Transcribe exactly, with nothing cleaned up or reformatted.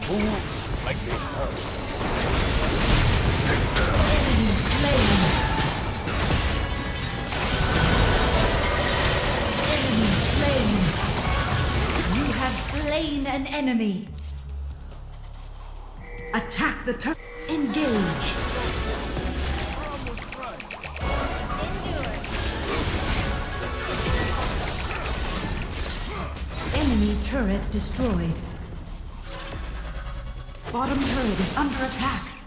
fool like this hurt. Enemy slain. Enemy slain. You have slain an enemy. Attack the turret. Engage. Enemy turret destroyed. Bottom turret is under attack.